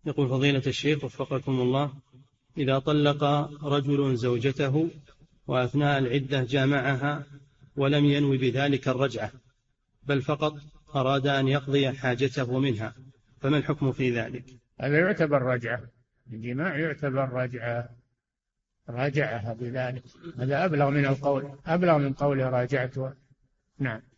يقول فضيلة الشيخ وفقكم الله: إذا طلق رجل زوجته وأثناء العدة جامعها ولم ينوي بذلك الرجعة، بل فقط أراد أن يقضي حاجته منها، فما الحكم في ذلك؟ هذا يعتبر رجعة، الجماع يعتبر رجعة، راجعها بذلك، هذا أبلغ من القول، أبلغ من قول راجعتها. نعم.